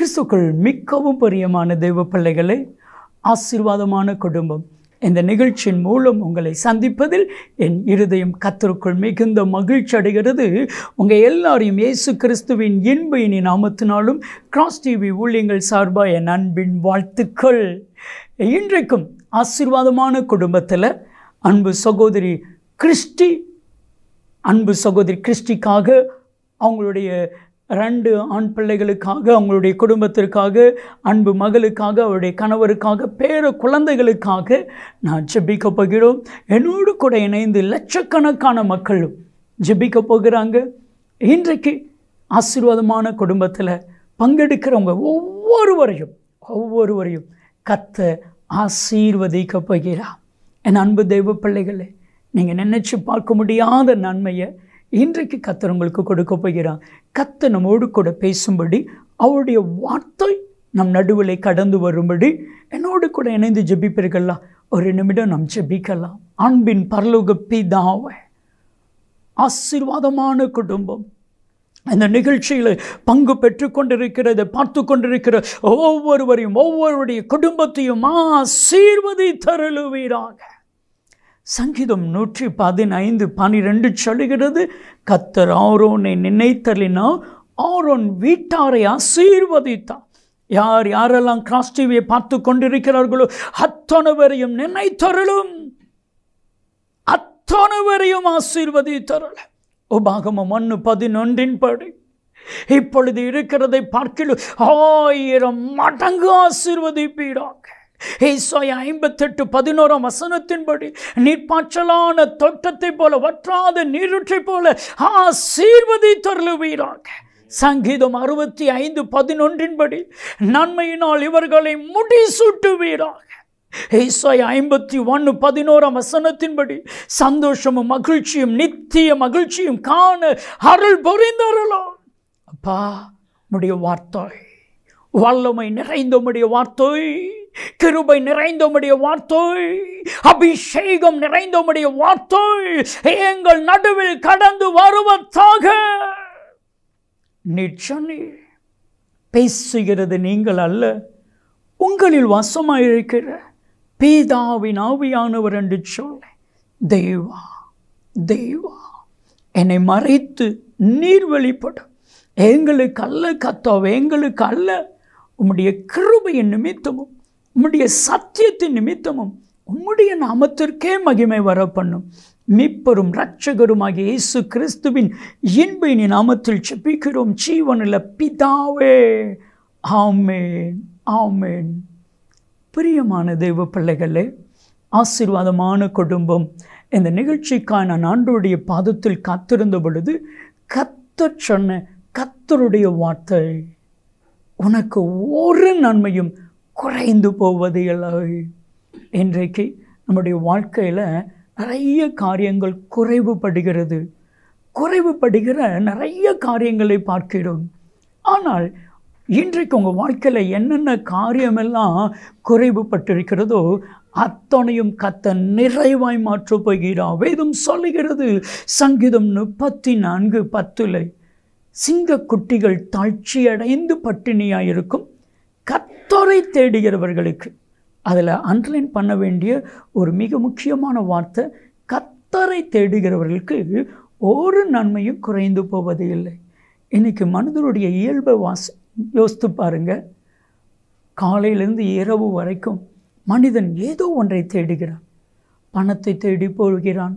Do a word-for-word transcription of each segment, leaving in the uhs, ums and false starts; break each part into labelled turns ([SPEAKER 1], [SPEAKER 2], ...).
[SPEAKER 1] கிறிஸ்துக்குள் மிகவும் பிரியமான தெய்வ பிள்ளைகளே, ஆசீர்வாதமான குடும்பம் இந்த நிகழ்ச்சியின் மூலம் உங்களை சந்திப்பதில் என் இருதயம் கர்த்தருக்குள் மிகுந்த மகிழ்ச்சி அடைகிறது. உங்கள் எல்லாரையும் இயேசு கிறிஸ்துவின் இன்ப இனி நாமத்தினாலும் கிராஸ் டிவி ஊழியங்கள் சார்பாக என் அன்பின் வாழ்த்துக்கள். இன்றைக்கும் ஆசீர்வாதமான குடும்பத்தில் அன்பு சகோதரி கிறிஸ்டி அன்பு சகோதரி கிறிஸ்டிக்காக, அவங்களுடைய ரெண்டு ஆண் பிள்ளைகளுக்காக, அவங்களுடைய குடும்பத்திற்காக, அன்பு மகளுக்காக, அவருடைய கணவருக்காக, பேர குழந்தைகளுக்காக நான் ஜெபிக்க போகிறோம். என்னோடு கூட இணைந்து லட்சக்கணக்கான மக்களும் ஜெபிக்க போகிறாங்க. இன்றைக்கு ஆசீர்வாதமான குடும்பத்தில் பங்கெடுக்கிறவங்க ஒவ்வொருவரையும் ஒவ்வொருவரையும் கர்த்தர் ஆசீர்வதிக்க போகிறார். என் அன்பு தெய்வ பிள்ளைகளே, நீங்கள் நினைச்சு பார்க்க முடியாத நன்மையை இன்றைக்கு கர்த்தர் உங்களுக்கு கொடுக்க போகிறார். கர்த்தர் நம்மோடு கூட பேசும்படி, அவருடைய வார்த்தை நம் நடுவிலே கடந்து வரும்படி என்னோடு கூட இணைந்து ஜெபிப்பீர்களா? ஒரு நிமிடம் நாம் ஜெபிக்கலாம். அன்பின் பரலோக பிதாவே, ஆசீர்வாதமான குடும்பம் இந்த நிகழ்ச்சியில் பங்கு பெற்று கொண்டிருக்கிறதை பார்த்து கொண்டிருக்கிற ஒவ்வொருவரையும் ஒவ்வொருடைய குடும்பத்தையும் ஆசீர்வதித்தருளுவீராக. சங்கீதம் நூற்றி பதினைந்து பனிரெண்டு சொல்லுகிறது, கர்த்தர் ஆரோனை நினைத்தலினால் ஆரோன் வீட்டாரை ஆசீர்வதித்தார். யார் யாரெல்லாம் கிராஸ் டிவியை பார்த்து கொண்டிருக்கிறார்களோ அத்தனைவரையும் நினைத்தருளும், அத்தனைவரையும் ஆசீர்வதித்தருள. உபாகமம் ஒன்று பதினொன்றின் படி இப்பொழுது இருக்கிறதை பார்க்கிலும் ஆயிரம் மடங்கு ஆசீர்வதிப்பீராக. ஏசாயா ஐம்பத்தெட்டு பதினோராம் வசனத்தின்படி நீர்ப்பாய்ச்சலான தோட்டத்தை போல வற்றாத நீரூற்றை போல ஆசீர்வதித்தருளுவீராக. சங்கீதம் அறுபத்தி ஐந்து பதினொன்றின்படி நன்மையினால் இவர்களை முடிசூட்டுவீராக. ஏசாயா ஐம்பத்தி ஒன்று பதினோராம் வசனத்தின்படி சந்தோஷமும் மகிழ்ச்சியும் நித்திய மகிழ்ச்சியும் காண அருள் புரிந்தருளும். அப்பா, உம்முடைய வார்த்தை வல்லமை நிறைந்த உம்முடைய வார்த்தை, கிருபை நிறைந்த உம்முடைய வார்த்தை, அபிஷேகம் நிறைந்த உம்முடைய வார்த்தை எங்கள் நடுவில் கடந்து வருவதாக. நிச்சயம் பேசுகிறது நீங்கள் அல்ல, உங்களில் வசமாயிருக்கிற பிதாவின் ஆவியானவர் என்று சொல்ல. தெய்வா தெய்வா என்னை மறைத்து நீர் வெளிப்படும். எங்களுக்கு அல்ல கர்த்தாவே, எங்களுக்கு அல்ல, உம்முடைய கிருபையின் நிமித்தமும் உம்முடைய சத்தியத்தின் நிமித்தமும் உம்முடைய நாமத்திற்கே மகிமை வர பண்ணும். மீட்பரும் இரட்சகருமாகிய இயேசு கிறிஸ்துவின் இன்ப இனி நாமத்தில் ஜெபிக்கிறோம் ஜீவனுள்ள பிதாவே, ஆமென் ஆமென். பிரியமான தெய்வ பிள்ளைகளே, ஆசீர்வாதமான குடும்பம் இந்த நிகழ்ச்சிக்காக நான் ஆண்டவருடைய பாதத்தில் காத்திருந்த பொழுது கர்த்தர் சொன்ன கர்த்தருடைய வார்த்தை, உனக்கு ஒரு நன்மையும் குறைந்து போவது இல்லை. இன்றைக்கு நம்முடைய வாழ்க்கையில் நிறைய காரியங்கள் குறைவுபடுகிறது, குறைவுபடுகிற நிறைய காரியங்களை பார்க்கிறோம். ஆனால் இன்றைக்கு உங்கள் வாழ்க்கையில் என்னென்ன காரியமெல்லாம் குறைவுபட்டிருக்கிறதோ அத்தனையும் கர்த்தர் நிறைவாய் மாற்றப் போகிறார். வேதம் சொல்லுகிறது, சங்கீதம் முப்பத்தி நான்கு பத்தில், சிங்க குட்டிகள் தாழ்ச்சியடைந்து பட்டினியாயிருக்கும், கர்த்தரை தேடுகிறவர்களுக்கு. அதில் அண்டர்லைன் பண்ண வேண்டிய ஒரு மிக முக்கியமான வார்த்தை, கர்த்தரை தேடுகிறவர்களுக்கு ஒரு நன்மையும் குறைந்து போவது இல்லை. இன்றைக்கி மனிதனுடைய இயல்பை வாசி யோசித்து பாருங்கள். காலையிலேருந்து இரவு வரைக்கும் மனிதன் ஏதோ ஒன்றை தேடுகிறான். பணத்தை தேடி போகிறான்,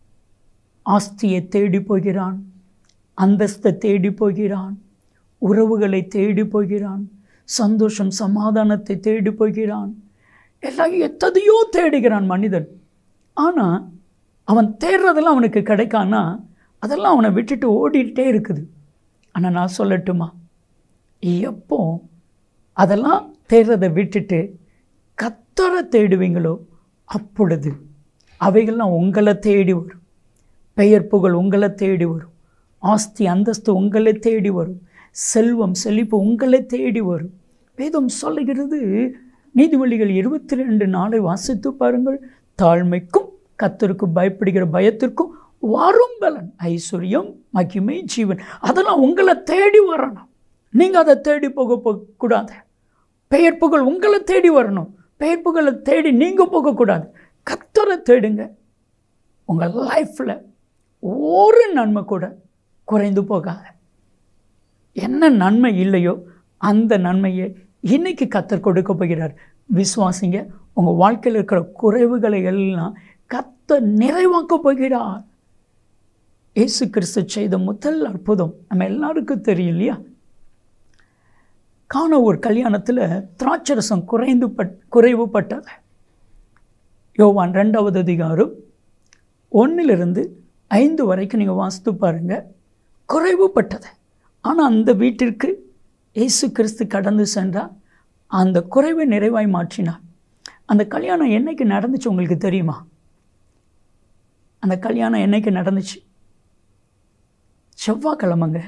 [SPEAKER 1] ஆஸ்தியை தேடி போகிறான், அந்தஸ்தை தேடி போகிறான், உறவுகளை தேடி போகிறான், சந்தோஷம் சமாதானத்தை தேடி போகிறான், எல்லாம் எத்தனையோ தேடுகிறான் மனிதன். ஆனால் அவன் தேடுறதெல்லாம் அவனுக்கு கிடைக்கானா அதெல்லாம் அவனை விட்டுட்டு ஓடிட்டே இருக்குது. ஆனால் நான் சொல்லட்டுமா, எப்போ அதெல்லாம் தேடுறதை விட்டுட்டு கர்த்தரை தேடுவீங்களோ அப்பொழுது அவைகள்லாம் உங்களை தேடி வரும். பெயர் புகழ் உங்களை தேடி வரும், ஆஸ்தி அந்தஸ்து உங்களை தேடி வரும், செல்வம் செழிப்பு உங்களை தேடி வரும். வேதம் சொல்லுகிறது, நீதிமொழிகள் இருபத்தி ரெண்டு நாளை வாசித்து பாருங்கள், தாழ்மைக்கும் கர்த்தருக்கு பயப்படுகிற பயத்திற்கும் வரும் பலன் ஐஸ்வர்யம் மகிமை ஜீவன் அதெல்லாம் உங்களை தேடி வரணும். நீங்கள் அதை தேடி போக போகக்கூடாது. பெயர் புகழ் உங்களை தேடி வரணும். பெயர் புகழை தேடி நீங்கள் போகக்கூடாது. கர்த்தரை தேடுங்க. உங்கள் லைஃப்பில் ஒரு நன்மை கூட குறைந்து போகாது. என்ன நன்மை இல்லையோ அந்த நன்மையை இன்னைக்கு கர்த்தர் கொடுக்க போகிறார். விசுவாசிங்க. உங்கள் வாழ்க்கையில் இருக்கிற குறைவுகளை எல்லாம் கர்த்தர் நிறைவாக்க போகிறார். இயேசு கிறிஸ்து செய்த முதல் அற்புதம் நம்ம எல்லாருக்கும் தெரியும் இல்லையா? காண ஒரு கல்யாணத்தில் திராட்சரசம் குறைந்து பட் குறைவுபட்டது. யோவான் ரெண்டாவது அதிகாரம் ஒன்றிலிருந்து ஐந்து வரைக்கும் நீங்கள் வாசித்து பாருங்கள். குறைவுபட்டது. ஆனால் அந்த வீட்டிற்கு இயேசு கிறிஸ்து கடந்து சென்றார். அந்த குறைவை நிறைவாய் மாற்றினார். அந்த கல்யாணம் என்னைக்கு நடந்துச்சு உங்களுக்கு தெரியுமா? அந்த கல்யாணம் என்னைக்கு நடந்துச்சு? செவ்வாய்க்கிழமைங்க.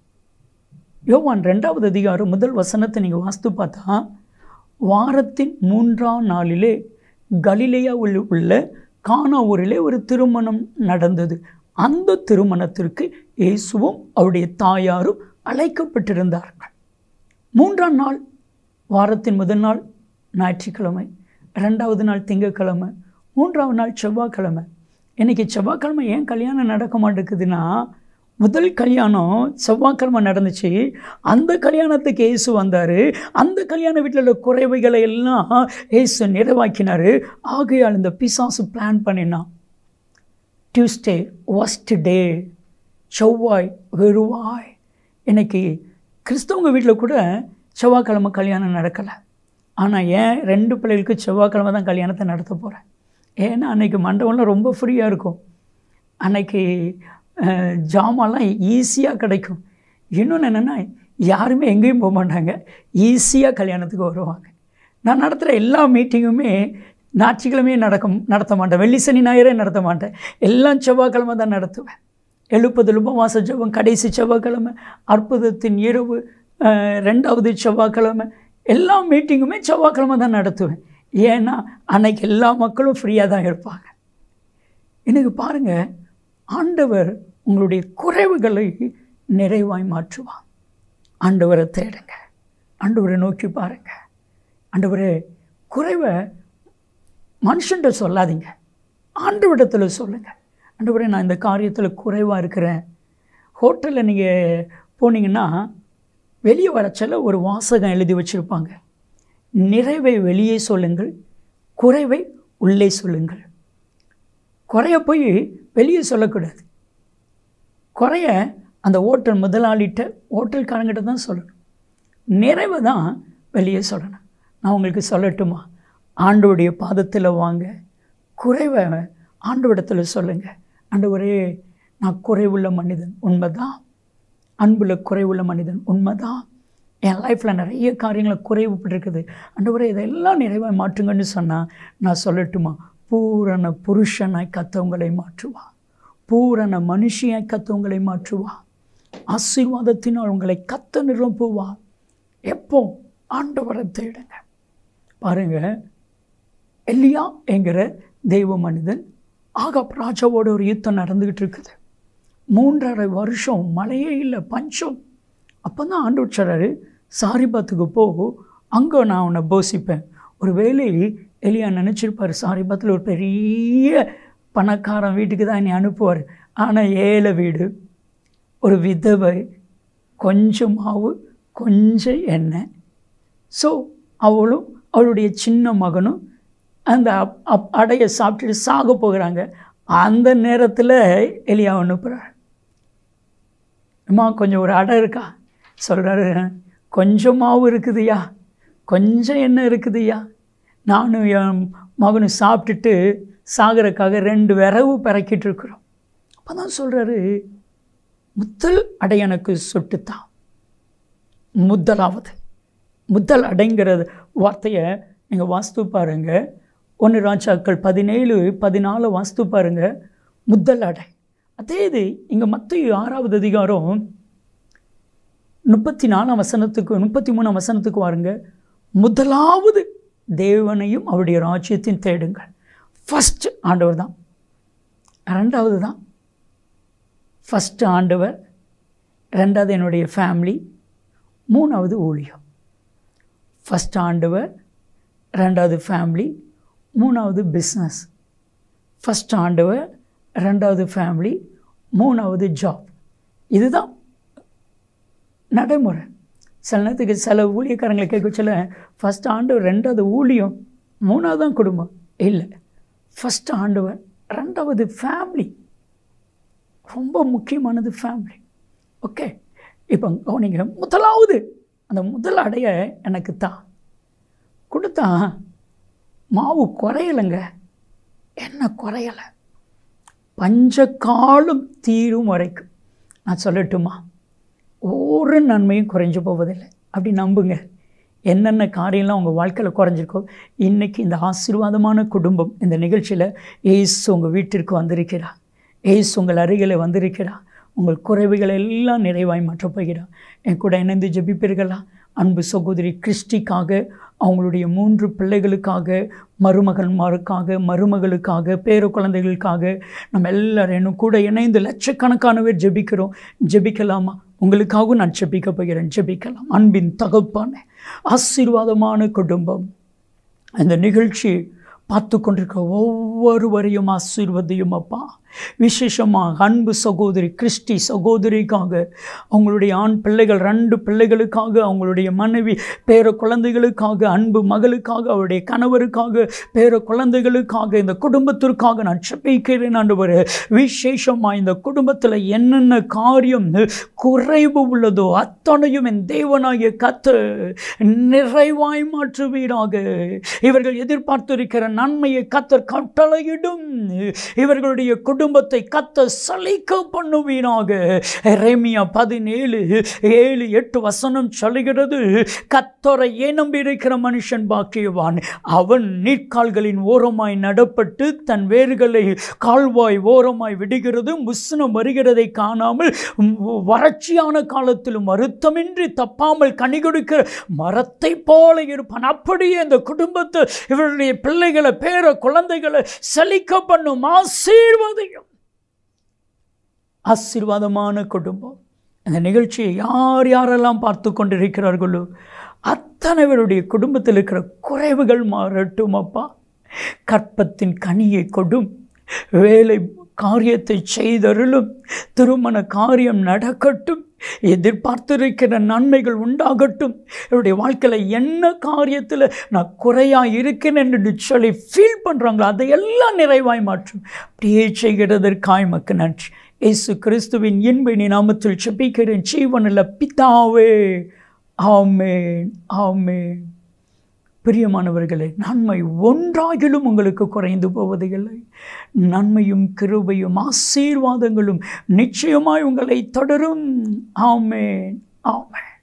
[SPEAKER 1] யோவான் ரெண்டாவது அதிகாரம் முதல் வசனத்தை நீங்கள் வாசித்து பார்த்தா, வாரத்தின் மூன்றாம் நாளிலே கலிலேயாவில் உள்ள கானா ஊரிலே ஒரு திருமணம் நடந்தது. அந்த திருமணத்திற்கு இயேசுவும் அவருடைய தாயாரும் அழைக்கப்பட்டிருந்தார்கள். மூன்றாம் நாள், வாரத்தின் முதல் நாள் ஞாயிற்றுக்கிழமை, ரெண்டாவது நாள் திங்கட்கிழமை, மூன்றாவது நாள் செவ்வாய்க்கிழமை. இன்றைக்கி செவ்வாய்க்கிழமை ஏன் கல்யாணம் நடக்க மாட்டேங்குதுன்னா, முதல் கல்யாணம் செவ்வாய்க்கிழமை நடந்துச்சு. அந்த கல்யாணத்துக்கு இயேசு வந்தார். அந்த கல்யாண வீட்டில் உள்ள குறைவைகளை எல்லாம் இயேசு நிறைவாக்கினார். ஆகையால் இந்த பிசாசு பிளான் பண்ணினான். டியூஸ்டே ஒஸ்ட் டே, செவ்வாய் வெறுவாய். இன்னைக்கு கிறிஸ்தவங்க வீட்டில் கூட செவ்வாய்க்கிழமை கல்யாணம் நடக்கலை. ஆனால் ஏன் ரெண்டு பிள்ளைகளுக்கு செவ்வாய்க்கிழமை தான் கல்யாணத்தை நடத்த போகிறேன். ஏன்னா அன்றைக்கி மண்டபம்லாம் ரொம்ப ஃப்ரீயாக இருக்கும். அன்னைக்கு ஜாமான்லாம் ஈஸியாக கிடைக்கும். இன்னொன்று என்னென்னா, யாருமே எங்கேயும் போக மாட்டாங்க, ஈஸியாக கல்யாணத்துக்கு வருவாங்க. நான் நடத்துகிற எல்லா மீட்டிங்குமே ஞாயிற்றுக்கிழமையே நடக்கும் நடத்த மாட்டேன். வெள்ளி சனி ஞாயிறே நடத்த மாட்டேன். எல்லாம் செவ்வாய்க்கிழமை தான் நடத்துவேன். எழுப்பது உபவாச ஜெபம் கடைசி செவ்வாய்க்கிழமை, அற்புதத்தின் இரவு ரெண்டாவது செவ்வாய்க்கிழமை, எல்லா மீட்டிங்குமே செவ்வாய்க்கிழமை தான் நடத்துவேன். ஏன்னா அன்னைக்கு எல்லா மக்களும் ஃப்ரீயாக தான் இருப்பாங்க. எனக்கு பாருங்கள், ஆண்டவர் உங்களுடைய குறைவுகளை நிறைவாய் மாற்றுவான். ஆண்டவரை தேடுங்க. ஆண்டவரை நோக்கி பாருங்கள். ஆண்டவரே, குறைவை மனுஷன்கிட்ட சொல்லாதீங்க, ஆண்டவரிடத்தில் சொல்லுங்கள். ஆண்டவரே, நான் இந்த காரியத்தில் குறைவாக இருக்கிறேன். ஹோட்டலில் நீங்கள் போனீங்கன்னா வெளியே வரச்சல ஒரு வாசகம் எழுதி வச்சுருப்பாங்க. நிறைவை வெளியே சொல்லுங்கள், குறைவை உள்ளே சொல்லுங்கள். குறைய போய் வெளியே சொல்லக்கூடாது. குறைய அந்த ஹோட்டல் முதலாளிகிட்ட, ஹோட்டல்காரங்கிட்ட தான் சொல்லணும். நிறைவை தான் வெளியே சொல்லணும். நான் உங்களுக்கு சொல்லட்டுமா? ஆண்டவருடைய பாதத்தில் வாங்க, குறைவை ஆண்டவரிடத்தில் சொல்லுங்கள். ஆண்டவரே, நான் குறைவுள்ள மனிதன், உண்மைதான். அன்புள்ள குறைவுள்ள மனிதன், உண்மைதான். என் லைஃப்பில் நிறைய காரியங்களை குறைவுபட்டிருக்குது. ஆண்டவரே, இதெல்லாம் நிறைவாக மாற்றுங்கன்னு சொன்னால் நான் சொல்லட்டுமா? பூரண புருஷனாய் கத்தவங்களை மாற்றுவா, பூரண மனுஷியாய் கத்தவங்களை மாற்றுவா, ஆசீர்வாதத்தினால் உங்களை கத்த நிரப்புவா. எப்போ? ஆண்டவரை தேடுங்க. பாருங்க, எலியா என்கிற தெய்வ மனிதன் ஆகாப் ராஜாவோட ஒரு யுத்தம் நடந்துக்கிட்டு இருக்குது. மூன்றரை வருஷம் மழையே இல்லை, பஞ்சம். அப்போ தான் ஆண்டவர் சொல்கிறாரு, சாரிபாத்துக்கு போ, அங்கே நான் உன்னை போசிப்பேன். ஒரு வேளை எலியா நினச்சிருப்பார், சாரிபாத்தில் ஒரு பெரிய பணக்காரன் வீட்டுக்கு தான் என்னை அனுப்புவார். ஆனால் ஏழை வீடு, ஒரு விதவை, கொஞ்சம் மாவு, கொஞ்சம் எண்ணெய். ஸோ அவளும் அவளுடைய சின்ன மகனும் அந்த அப் அப் அடையை சாப்பிட்டுட்டு சாக போகிறாங்க. அந்த நேரத்தில் எலியா அனுப்புகிறார். அம்மா, கொஞ்சம் ஒரு அடை இருக்கா? சொல்கிறாரு, கொஞ்சம் மாவு இருக்குதுயா, கொஞ்சம் எண்ணெய் இருக்குதுயா, நானும் என் மகனும் சாப்பிட்டுட்டு சாகரக்காக ரெண்டு விரவு பிறக்கிட்டு இருக்கிறோம். அப்போ தான் சொல்கிறாரு, முதல் அடை எனக்கு சொட்டுத்தான். முதலாவது முதல் அடைங்கிற வார்த்தையை நீங்கள் வாஸ்து பாருங்கள். ஒன்று ராஜாக்கள் பதினேழு பதினாலு வாஸ்து பாருங்கள். முதல் அடை. அதே இது இங்கே மத்தேயு ஆறாவது அதிகாரம் முப்பத்தி நாலாம் வசனத்துக்கு முப்பத்தி மூணாம் வசனத்துக்கு வாருங்க. முதலாவது தேவனையும் அவருடைய ராஜ்யத்தையும் தேடுங்கள். ஃபஸ்ட்டு ஆண்டவர் தான், ரெண்டாவது தான். ஃபஸ்ட்டு ஆண்டவர், ரெண்டாவது என்னுடைய ஃபேமிலி, மூணாவது ஊழியம். ஃபஸ்ட் ஆண்டவர், ரெண்டாவது ஃபேமிலி, மூணாவது பிஸ்னஸ். ஃபஸ்ட் ஆண்டவர், ரெண்டாவது ஃபேமிலி, மூணாவது ஜாப். இதுதான் நடைமுறை. சில நேரத்துக்கு சில ஊழியக்காரங்களை கேட்க சொல்ல, ஃபஸ்ட் ஆண்டவர், ரெண்டாவது ஊழியம், மூணாவது தான் குடும்பம். இல்லை, ஃபஸ்ட் ஆண்டவர், ரெண்டாவது ஃபேமிலி. ரொம்ப முக்கியமானது ஃபேமிலி. ஓகே, இப்போ கவனிங்க. முதலாவது அந்த முதல் அடைய எனக்கு தான் கொடுத்தா மாவு குறையலைங்க. என்ன குறையலை? பஞ்ச காலம் தீரும் வரைக்கும். நான் சொல்லட்டுமா, ஒரு நன்மையும் குறைஞ்சு போவதில்லை. அப்படி நம்புங்க. என்னென்ன காரியம்லாம் உங்கள் வாழ்க்கையில் குறைஞ்சிருக்கோ, இன்றைக்கி இந்த ஆசீர்வாதமான குடும்பம் இந்த நிகழ்ச்சியில் ஏசு உங்கள் வீட்டிற்கு வந்திருக்கிறா. ஏசு உங்கள் அருகில் வந்திருக்கிறா. உங்கள் குறைவுகளை எல்லாம் நிறைவாய் மாற்றப் போகிறார். என் கூட இணைந்து ஜெபிப்பீர்களா? அன்பு சகோதரி கிறிஸ்டிக்காக, அவங்களுடைய மூன்று பிள்ளைகளுக்காக, மருமகன்மாருக்காக, மருமகளுக்காக, பேர குழந்தைகளுக்காக நம்ம எல்லோரும் இன்னும் கூட இணைந்து லட்சக்கணக்கான பேர் ஜெபிக்கிறோம். ஜெபிக்கலாமா? உங்களுக்காகவும் நான் ஜெபிக்க போகிறேன். ஜெபிக்கலாம். அன்பின் தகப்பான ஆசீர்வாதமான குடும்பம், அந்த நிகழ்ச்சி பார்த்து கொண்டிருக்க ஒவ்வொருவரையும் ஆசீர்வதியும் அப்பா. விசேஷமாக அன்பு சகோதரி கிறிஸ்டி சகோதரிக்காக, அவங்களுடைய ஆண் பிள்ளைகள் ரெண்டு பிள்ளைகளுக்காக, அவங்களுடைய மனைவி பேர குழந்தைகளுக்காக, அன்பு மகளுக்காக, அவருடைய கணவருக்காக, பேர குழந்தைகளுக்காக, இந்த குடும்பத்திற்காக நான் ஜெபிக்கிறேன் ஆண்டவரே. விசேஷமாக இந்த குடும்பத்தில் என்னென்ன காரியம் குறைவு உள்ளதோ அத்தனையும் என் தேவனாகிய கர்த்தர் நிறைவாய் மாற்றுவீராக. இவர்கள் எதிர்பார்த்திருக்கிற நன்மையை கர்த்தர் கட்டளையிடும். இவர்களுடைய குடும்பத்தை கர்த்தர் சலிக்க பண்ணுவீராக. எரேமியா பதினேழு ஏழு எட்டு வசனம் சொல்லுகிறது, கர்த்தரை நம்பி இருக்கிற மனுஷன் பாக்கியவான். அவன் நீர்க்கால்களின் ஓரமாய் நடப்பட்டு தன் வேர்களை கால்வாய் ஓரமாய் விடுகிறது. முஸ்னம் வருகிறதை காணாமல் வறட்சியான காலத்திலும் வருத்தமின்றி தப்பாமல் கனி கொடுக்கிற மரத்தை போல இருப்பான். அப்படியே இந்த குடும்பத்தை, இவருடைய பிள்ளைகளை, பேர குழந்தைகளை செழிக்க பண்ணும் ஆசீர்வாதையும். ஆசீர்வாதமான குடும்பம். இந்த நிகழ்ச்சியை யார் யாரெல்லாம் பார்த்து கொண்டிருக்கிறார்களோ அத்தனை பேருடைய குடும்பத்தில் இருக்கிற குறைவுகள் மாறட்டும் அப்பா. கற்பத்தின் கனியை கொடும், வேலை காரியத்தை செய்தருளும், திருமண காரியம் நடக்கட்டும், எதிர்பார்த்திருக்கிற நன்மைகள் உண்டாகட்டும். என்னுடைய வாழ்க்கையில் என்ன காரியத்தில் நான் குறையாக இருக்கேன் என்று சொல்லி ஃபீல் பண்ணுறாங்களோ அதையெல்லாம் நிறைவாய் மாற்றும். அப்படியே செய்கிறதற்காய் மக்கு நன்றி. இயேசு கிறிஸ்துவின் இன்பின் நாமத்தில் ஜெபிக்கிறேன் ஜீவனுள்ள பிதாவே. ஆமென், ஆமென். பிரியமானவர்களே, நன்மை ஒன்றாகிலும் உங்களுக்கு குறைந்து போவது இல்லை. நன்மையும் கிருபையும் ஆசீர்வாதங்களும் நிச்சயமாய் உங்களை தொடரும். ஆமென், ஆமென்.